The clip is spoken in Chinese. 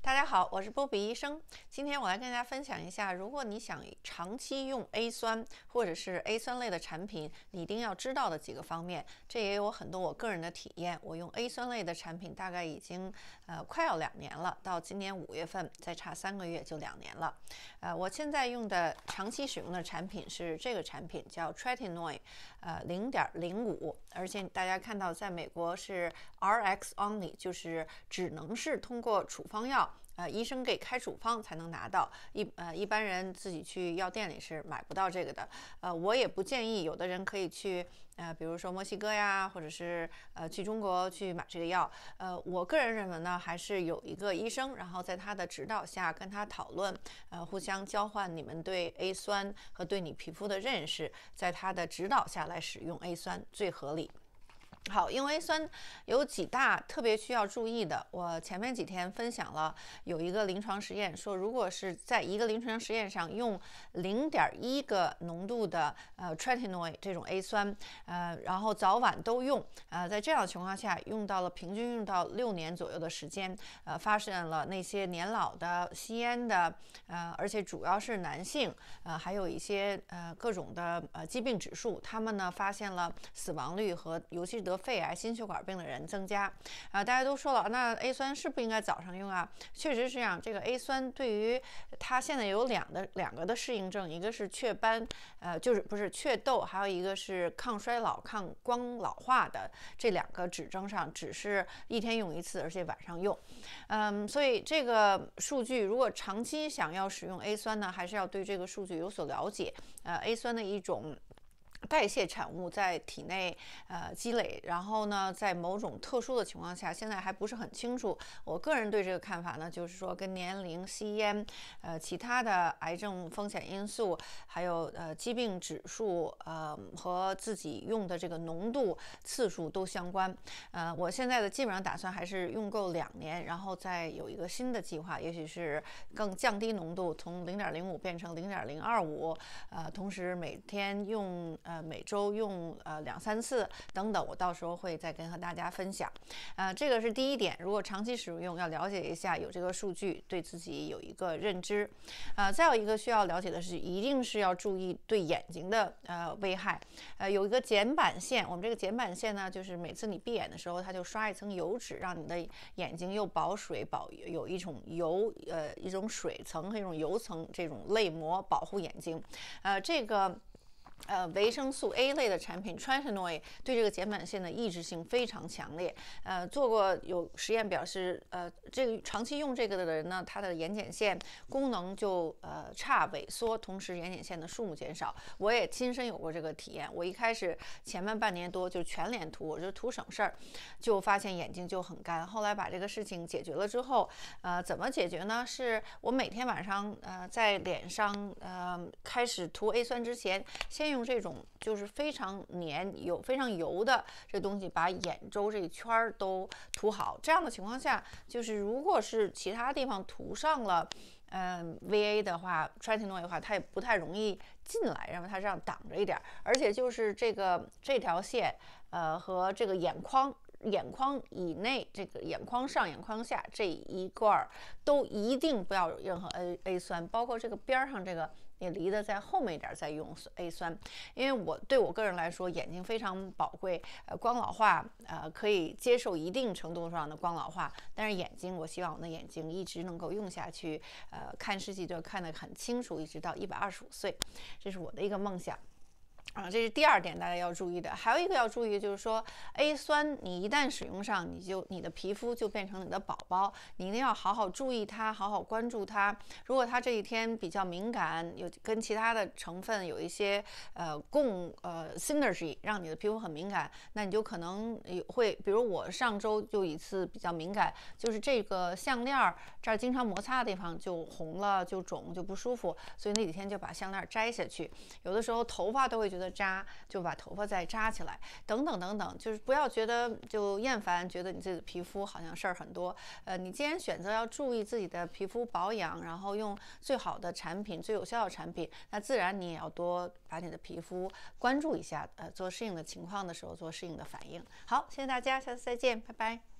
大家好，我是波比医生。今天我来跟大家分享一下，如果你想长期用 A 酸或者是 A 酸类的产品，你一定要知道的几个方面。这也有很多我个人的体验。我用 A 酸类的产品大概已经快要2年了，到今年5月份，再差3个月就2年了。我现在用的长期使用的产品是这个产品，叫 Tretinoin， 0.05， 而且大家看到在美国是 RX only， 就是只能是通过处方药。医生给开处方才能拿到，一般人自己去药店里是买不到这个的。我也不建议有的人可以去比如说墨西哥呀，或者是去中国去买这个药。我个人认为呢，还是有一个医生，然后在他的指导下跟他讨论，互相交换你们对 A 酸和对你皮肤的认识，在他的指导下来使用 A 酸最合理。好，用 A 酸有几大特别需要注意的。我前面几天分享了有一个临床实验，说如果是在一个临床实验上用0.1个浓度的Tretinoin 这种 A 酸，然后早晚都用，在这样的情况下，平均用到6年左右的时间，发现了那些年老的、吸烟的，而且主要是男性，还有一些各种的疾病指数，他们呢发现了死亡率和尤其是得肺癌、心血管病的人增加。大家都说了，那 A 酸是不应该早上用啊？确实是这样。这个 A 酸对于它现在有两个的适应症，一个是雀斑，就是不是雀痘，还有一个是抗衰老、抗光老化的这2个指征上，只是一天用1次，而且晚上用。所以这个数据如果长期想要使用 A 酸呢，还是要对这个数据有所了解。A 酸的一种代谢产物在体内积累，然后呢，在某种特殊的情况下，现在还不是很清楚。我个人对这个看法呢，就是说跟年龄、吸烟、其他的癌症风险因素，还有疾病指数，和自己用的这个浓度、次数都相关。我现在的基本上打算还是用够2年，然后再有一个新的计划，也许是更降低浓度，从0.05变成0.025，同时每天用。每周用2-3次等等，我到时候会再跟大家分享。这个是第一点，如果长期使用，要了解一下有这个数据，对自己有一个认知。再有一个需要了解的是，一定是要注意对眼睛的危害。有一个睑板腺，我们这个睑板腺呢，就是每次你闭眼的时候，它就刷一层油脂，让你的眼睛又保水，有一种一种水层和一种油层这种类膜保护眼睛。这个维生素 A 类的产品 Tretinoin 对这个睑板腺的抑制性非常强烈。做过有实验表示，这个长期用这个的人呢，他的眼睑腺功能就差萎缩，同时眼睑腺的数目减少。我也亲身有过这个体验。我一开始前面半年多就全脸涂，我就图省事儿，就发现眼睛就很干。后来把这个事情解决了之后，怎么解决呢？是我每天晚上在脸上开始涂 A 酸之前，先用这种就是非常非常油的这东西，把眼周这一圈都涂好。这样的情况下，就是如果是其他地方涂上了VA 的话 Tretinoin 的话，它也不太容易进来，然后它这样挡着一点。而且就是这条线和这个眼眶以内，这个眼眶上、眼眶下这一块都一定不要有任何 A 酸，包括这个边上这个也离得再后面一点再用 A 酸。因为对我个人来说，眼睛非常宝贵，光老化可以接受一定程度上的光老化，但是眼睛，我希望我的眼睛一直能够用下去，看世界就看得很清楚，一直到125岁，这是我的一个梦想。这是第2点大家要注意的。还有一个要注意就是说 A 酸你一旦使用上，你的皮肤就变成你的宝宝，你一定要好好注意它，好好关注它。如果它这一天比较敏感，跟其他的成分有一些synergy， 让你的皮肤很敏感，那你就可能会，比如我上周就一次比较敏感，就是这个项链这儿经常摩擦的地方就红了，就肿，就不舒服，所以那几天就把项链摘下去。有的时候头发都会觉得扎，就把头发再扎起来，等等等等，就是不要觉得就厌烦，觉得你自己的皮肤好像事儿很多。你既然选择要注意自己的皮肤保养，然后用最好的产品、最有效的产品，那自然你也要多把你的皮肤关注一下，做适应的情况的时候做适应的反应。好，谢谢大家，下次再见，拜拜。